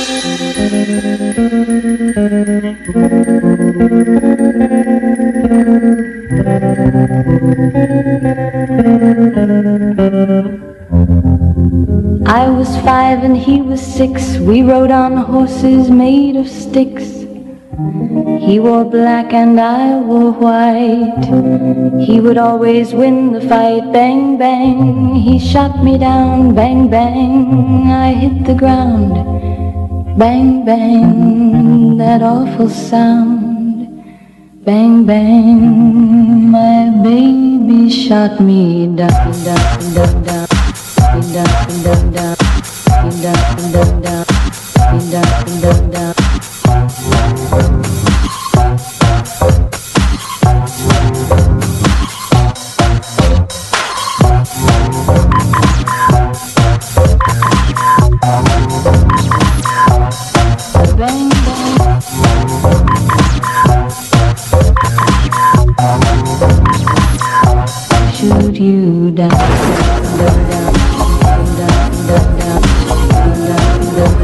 I was 5 and he was 6. We rode on horses made of sticks. He wore black and I wore white. He would always win the fight. Bang, bang, he shot me down. Bang, bang, I hit the ground. Bang, bang, that awful sound. Bang, bang, my baby shot me down, down, down, down, down, down, down, down, down, down, down, down, down. Shoot you down, down, down, down, down, down, down, down,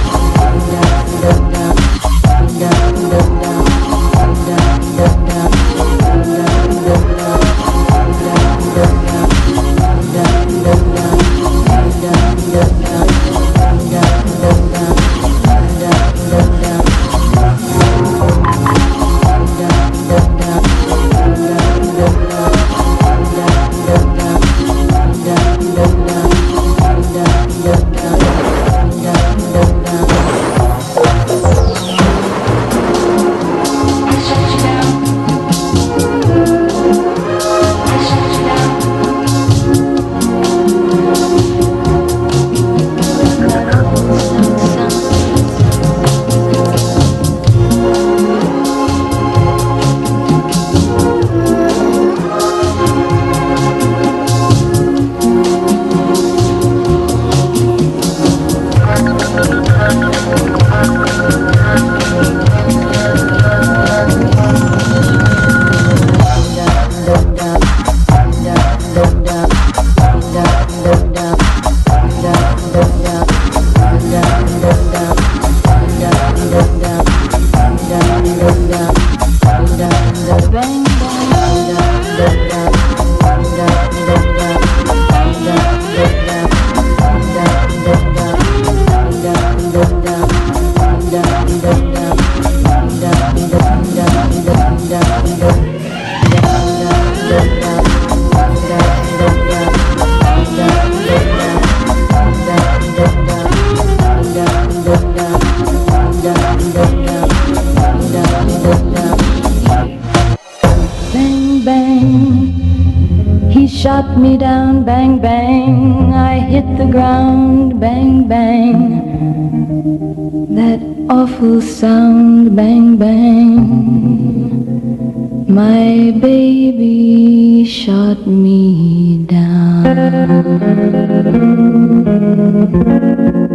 shot me down, bang, bang, I hit the ground, bang, bang, that awful sound, bang, bang, my baby shot me down.